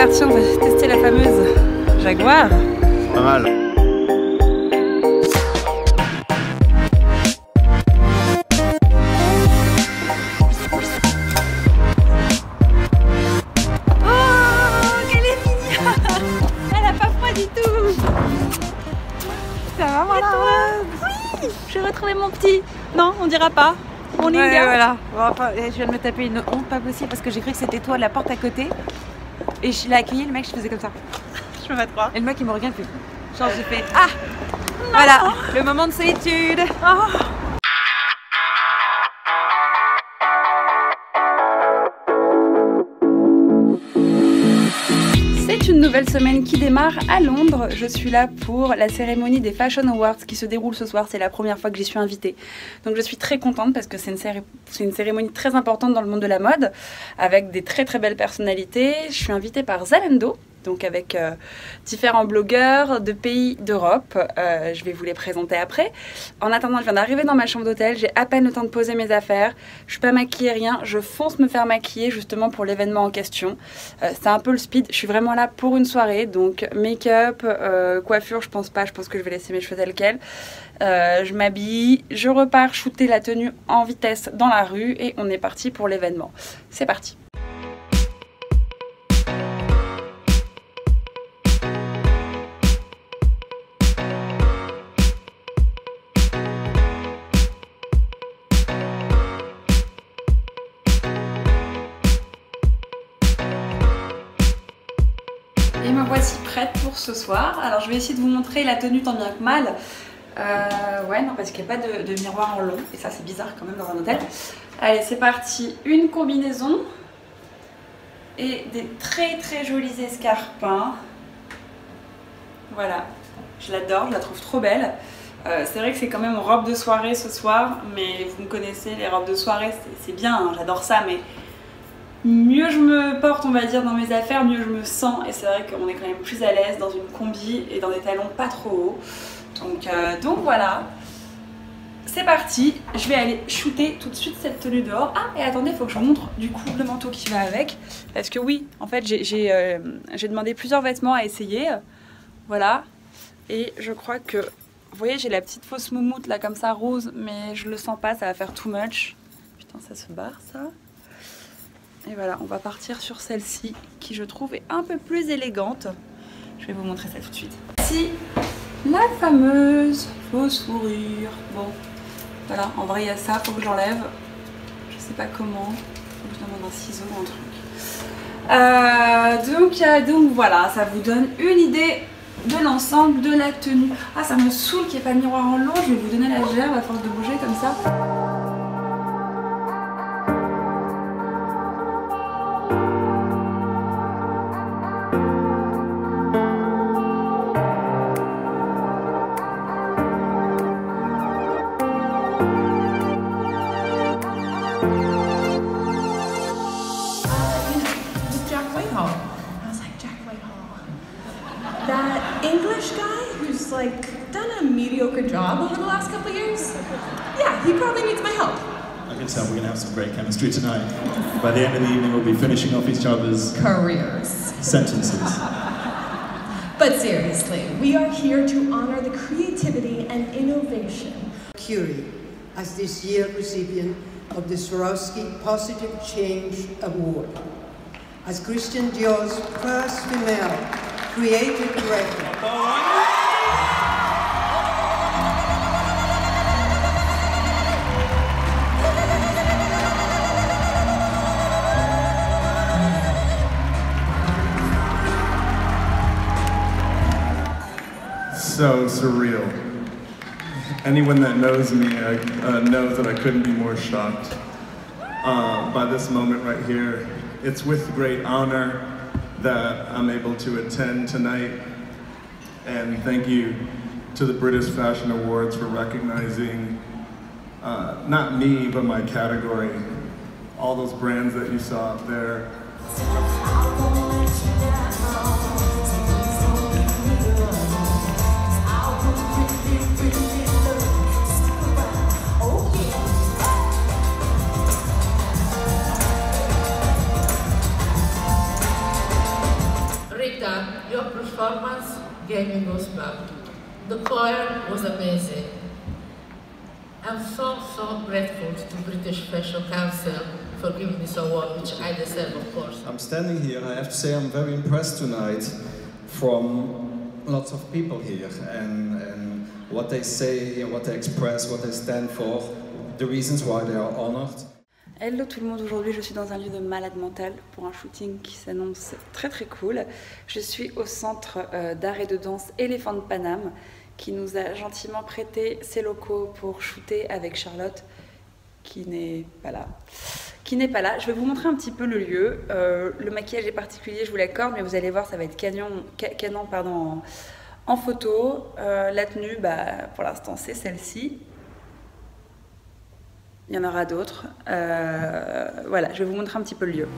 parti, on va tester la fameuse Jaguar. Pas mal. Oh, qu'elle est mignonne. Elle a pas froid du tout. Ça va, voilà. Oui, j'ai retrouvé mon petit. Non, on dira pas. On est voilà. Je viens de me taper une honte pas possible parce que j'ai cru que c'était toi la porte à côté. Et je l'ai accueilli, le mec, je faisais comme ça. Je me mets croire. Et le mec, il me regarde, il fait. Genre, j'ai fait ah non. Voilà, le moment de solitude. Oh. C'est une nouvelle semaine qui démarre à Londres. Je suis là pour la cérémonie des Fashion Awards qui se déroule ce soir. C'est la première fois que j'y suis invitée. Donc je suis très contente parce que c'est une cérémonie très importante dans le monde de la mode avec des très très belles personnalités. Je suis invitée par Zalando, donc avec différents blogueurs de pays d'Europe. Je vais vous les présenter après. En attendant, je viens d'arriver dans ma chambre d'hôtel. J'ai à peine le temps de poser mes affaires. Je suis pas maquillée, rien. Je fonce me faire maquiller justement pour l'événement en question. C'est un peu le speed. Je suis vraiment là pour une soirée. Donc make-up, coiffure, je pense pas. Je pense que je vais laisser mes cheveux tels quels. Je m'habille, je repars shooter la tenue en vitesse dans la rue et on est parti pour l'événement. C'est parti. Et me voici prête pour ce soir. Alors je vais essayer de vous montrer la tenue tant bien que mal. Ouais, non, parce qu'il n'y a pas de miroir en long. Et ça, c'est bizarre quand même dans un hôtel. Allez, c'est parti. Une combinaison. Et des très très jolis escarpins. Voilà. Je l'adore, je la trouve trop belle. C'est vrai que c'est quand même une robe de soirée ce soir. Mais vous me connaissez, les robes de soirée, c'est bien, hein, j'adore ça. Mais mieux je me porte, on va dire, dans mes affaires, mieux je me sens. Et c'est vrai qu'on est quand même plus à l'aise dans une combi et dans des talons pas trop hauts. Donc voilà, c'est parti. Je vais aller shooter tout de suite cette tenue dehors. Ah, et attendez, il faut que je vous montre du coup le manteau qui va avec. Parce que oui, en fait, j'ai demandé plusieurs vêtements à essayer. Voilà. Et je crois que, vous voyez, j'ai la petite fausse moumoute là comme ça, rose. Mais je le sens pas, ça va faire too much. Putain, ça se barre ça. Et voilà, on va partir sur celle-ci qui je trouve est un peu plus élégante. Je vais vous montrer ça tout de suite. Ici, la fameuse fausse fourrure. Bon, voilà, en vrai il y a ça, faut que j'enlève. Je sais pas comment. Faut que je demande un ciseau ou un truc. Donc voilà, ça vous donne une idée de l'ensemble de la tenue. Ah, ça me saoule qu'il n'y ait pas de miroir en long. Je vais vous donner la gerbe à force de bouger comme ça. That English guy who's like done a mediocre job over the last couple years? Yeah, he probably needs my help. I can tell we're going to have some great chemistry tonight. By the end of the evening, we'll be finishing off each other's Careers. sentences. But seriously, we are here to honor the creativity and innovation. Curie, as this year's recipient of the Swarovski Positive Change Award, as Christian Dior's first female creative director. So surreal. Anyone that knows me knows that I couldn't be more shocked by this moment right here. It's with great honor that I'm able to attend tonight, and thank you to the British Fashion Awards for recognizing not me, but my category. All those brands that you saw up there. Rita, your performance gave me goosebumps. The choir was amazing. I'm so grateful to British Fashion Council for giving this award, which I deserve, of course. I'm standing here, I have to say I'm very impressed tonight from lots of people here and what they say, what they express, what they stand for, the reasons why they are honored. Hello tout le monde, aujourd'hui je suis dans un lieu de malade mental pour un shooting qui s'annonce très très cool. Je suis au centre d'art et de danse Éléphant de Paname qui nous a gentiment prêté ses locaux pour shooter avec Charlotte qui n'est pas là. Je vais vous montrer un petit peu le lieu. Le maquillage est particulier, je vous l'accorde, mais vous allez voir, ça va être canon en photo. La tenue, pour l'instant c'est celle-ci. Il y en aura d'autres. Voilà, je vais vous montrer un petit peu le lieu.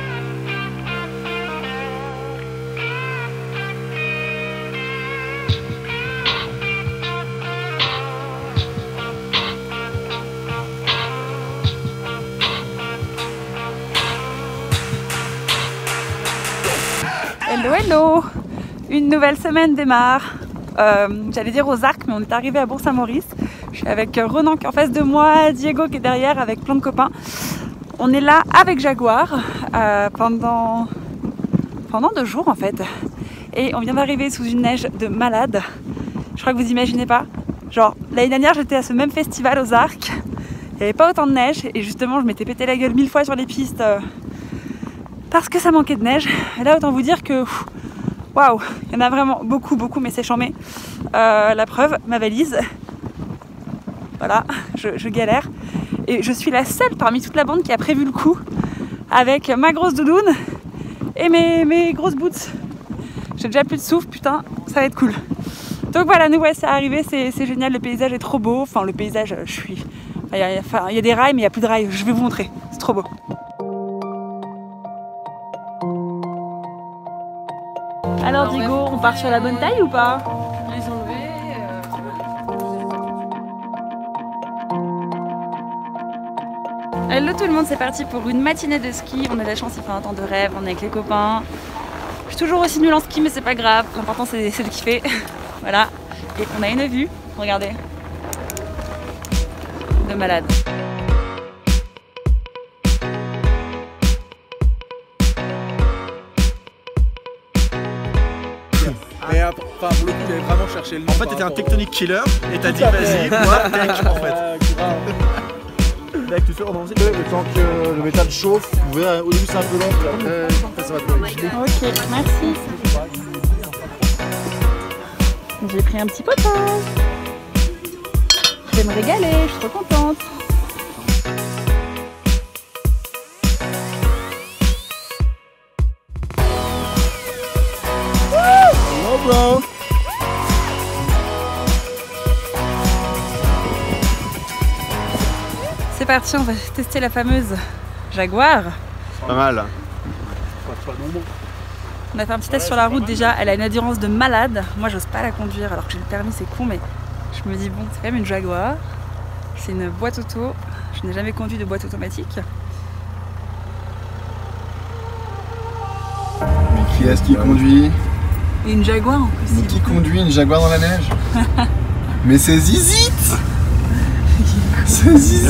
Hello, hello! Une nouvelle semaine démarre. J'allais dire aux Arcs, mais on est arrivé à Bourg-Saint-Maurice. Je suis avec Renan qui est en face de moi, Diego qui est derrière avec plein de copains. On est là avec Jaguar pendant 2 jours en fait. Et on vient d'arriver sous une neige de malade. Je crois que vous imaginez pas. Genre l'année dernière j'étais à ce même festival aux Arcs. Il n'y avait pas autant de neige et justement je m'étais pété la gueule 1000 fois sur les pistes parce que ça manquait de neige. Et là autant vous dire que waouh, il y en a vraiment beaucoup mais c'est chambé. La preuve, ma valise. Voilà, je galère. Et je suis la seule parmi toute la bande qui a prévu le coup avec ma grosse doudoune et mes grosses boots. J'ai déjà plus de souffle, putain, ça va être cool. Donc voilà, nous voici arrivés, c'est génial, le paysage est trop beau. Enfin, le paysage, il y a des rails, mais il n'y a plus de rails. Je vais vous montrer, c'est trop beau. Alors Diego, on part sur la bonne taille ou pas? Hello tout le monde, c'est parti pour une matinée de ski. On a de la chance, il fait un temps de rêve, on est avec les copains. Je suis toujours aussi nulle en ski mais c'est pas grave, l'important c'est de kiffer. Voilà, et on a une vue, regardez, de malade. Et après, pour le coup, il avait vraiment cherché le nom. En fait, t'étais un tectonic killer et t'as dit vas-y, moi, tech en fait. Mec, tu fais avancer le temps que le métal chauffe. Vous verrez, au début c'est un peu lent, puis après ça va te réguler. Ok, merci. J'ai pris un petit potage. Je vais me régaler, je suis trop contente. Hello bro. C'est parti, on va tester la fameuse Jaguar. Pas mal. On a fait un petit test sur la route déjà, elle a une endurance de malade. Moi j'ose pas la conduire alors que j'ai le permis, c'est con, mais je me dis bon, c'est quand même une Jaguar. C'est une boîte auto, je n'ai jamais conduit de boîte automatique. Qui est-ce qui conduit? Et une Jaguar en plus. Mais qui conduit une Jaguar dans la neige? Mais c'est Zizit. C'est Zizit.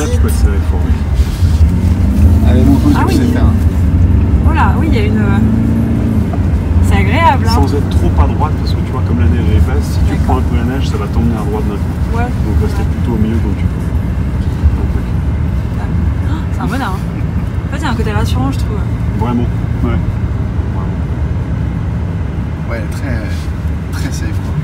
Allez mon coup, je sais faire. Voilà, oui, il y a une... C'est agréable. Hein. Sans être trop à droite, parce que tu vois, comme la neige est épaisse, si tu prends un peu la neige, ça va t'emmener à droite d'un coup. Ouais. Donc rester plutôt au milieu donc tu peux. C'est un bonheur. Hein. En fait, il y a un côté rassurant, je trouve. Vraiment, ouais. Ouais, très safe quoi.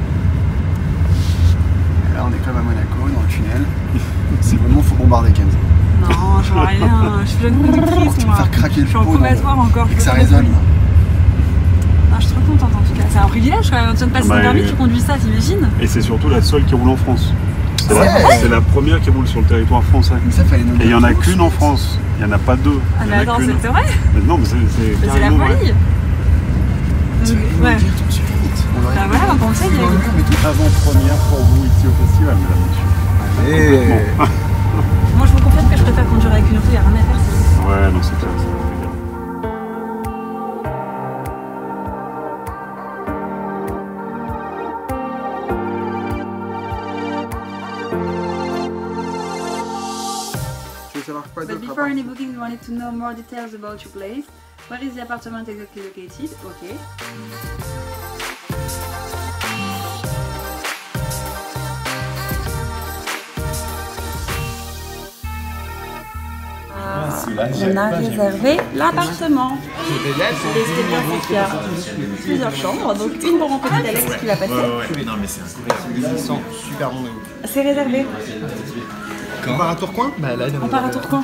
Et là, on est comme à Monaco, dans le tunnel. C'est vraiment, faut bombarder Kenz. Non, je vois rien. Je suis jeune conductrice, tu moi. vas faire craquer le je suis en pot, probatoire encore. Et que ça résonne. Non, je suis trop contente en tout cas. C'est un privilège quand même. Tu viens de passer ton permis, tu conduis ça, t'imagines? Et c'est surtout la seule qui roule en France. C'est la première qui roule sur le territoire français. Et il n'y en a qu'une en France. Il n'y en a pas deux. Ah mais attends, c'est vrai? Mais non, mais c'est la folie. Ouais. Bah voilà, on pense ça, il y a avant-première pour vous ici au festival, mesdames et messieurs. Allez. Moi je vous confirme que je préfère conduire avec une auto, il n'y a rien à faire. Ouais, non, c'est clair. but before any booking, we wanted to know more details about your place. Where is the apartment exactly located? Okay. On a réservé l'appartement. Et c'était bien fait qu'il y a plusieurs chambres, donc une pour mon petit Alex qui va passer. Ouais. Non mais c'est un super bon. C'est réservé. On part à Tourcoing? Bah là, on part à Tourcoing.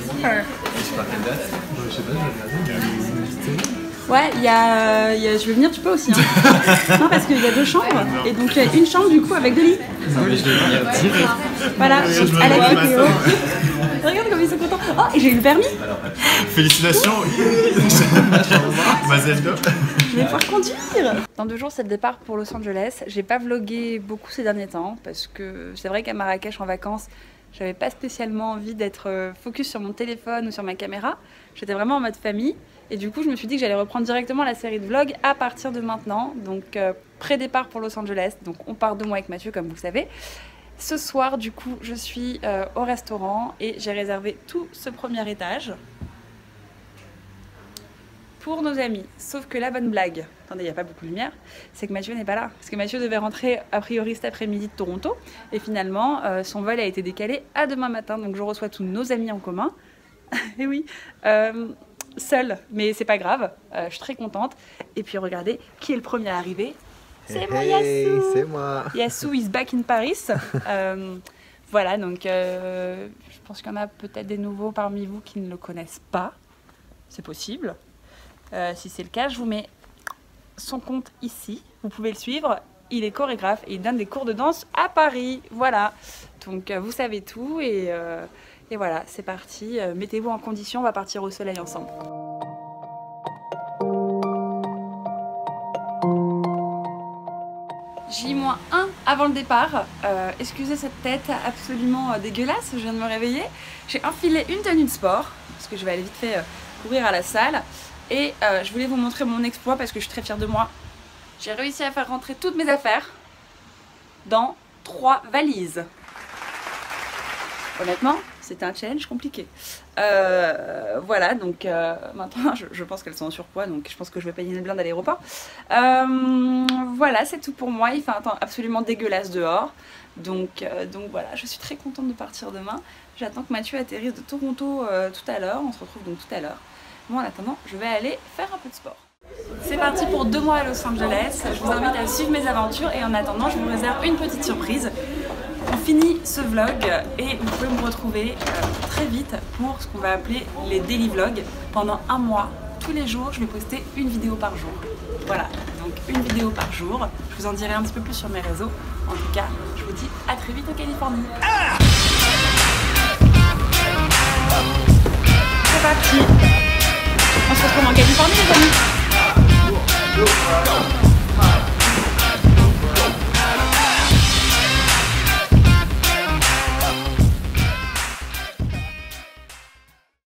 Ouais, je vais venir, tu peux aussi. Hein. Non, parce qu'il y a 2 chambres, et donc il y a une chambre du coup avec 2 lits. Non, mais je vais venir direct. Voilà, Alex et Théo. Regarde comme ils sont contents. Oh, et j'ai eu le permis. Félicitations. Mazelda. Je vais pouvoir conduire. Dans 2 jours, c'est le départ pour Los Angeles. J'ai pas vlogué beaucoup ces derniers temps, parce que c'est vrai qu'à Marrakech en vacances, j'avais pas spécialement envie d'être focus sur mon téléphone ou sur ma caméra. J'étais vraiment en mode famille. Et du coup, je me suis dit que j'allais reprendre directement la série de vlogs à partir de maintenant. Donc, pré-départ pour Los Angeles. Donc, on part 2 mois avec Mathieu, comme vous le savez. Ce soir, du coup, je suis au restaurant et j'ai réservé tout ce premier étage pour nos amis. Sauf que la bonne blague, attendez, il n'y a pas beaucoup de lumière, c'est que Mathieu n'est pas là. Parce que Mathieu devait rentrer a priori cet après-midi de Toronto. Et finalement, son vol a été décalé à demain matin. Donc, je reçois tous nos amis en commun. Et oui, seule, mais c'est pas grave, je suis très contente. Et puis regardez, qui est le premier à arriver? C'est moi, Yassou. C'est moi. Yassou is back in Paris. Voilà, donc je pense qu'il y en a peut-être des nouveaux parmi vous qui ne le connaissent pas. C'est possible. Si c'est le cas, je vous mets son compte ici. Vous pouvez le suivre. Il est chorégraphe et il donne des cours de danse à Paris. Voilà, donc vous savez tout et voilà, c'est parti. Mettez-vous en condition, on va partir au soleil ensemble. J-1 avant le départ. Excusez cette tête absolument dégueulasse, je viens de me réveiller. J'ai enfilé une tenue de sport, parce que je vais aller vite fait courir à la salle. Et je voulais vous montrer mon exploit parce que je suis très fière de moi. J'ai réussi à faire rentrer toutes mes affaires dans 3 valises. Honnêtement, c'était un challenge compliqué. Voilà, donc maintenant je pense qu'elles sont en surpoids, donc je pense que je vais payer une blinde à l'aéroport. Voilà, c'est tout pour moi. Il fait un temps absolument dégueulasse dehors. Donc voilà, je suis très contente de partir demain. J'attends que Mathieu atterrisse de Toronto tout à l'heure. On se retrouve donc tout à l'heure. Moi en attendant, je vais aller faire un peu de sport. C'est parti pour 2 mois à Los Angeles. Je vous invite à suivre mes aventures et en attendant, je vous réserve une petite surprise. On finit ce vlog et vous pouvez me retrouver très vite pour ce qu'on va appeler les daily vlogs. Pendant 1 mois, tous les jours, je vais poster une vidéo par jour. Voilà, donc une vidéo par jour. Je vous en dirai un petit peu plus sur mes réseaux. En tout cas, je vous dis à très vite en Californie. C'est parti!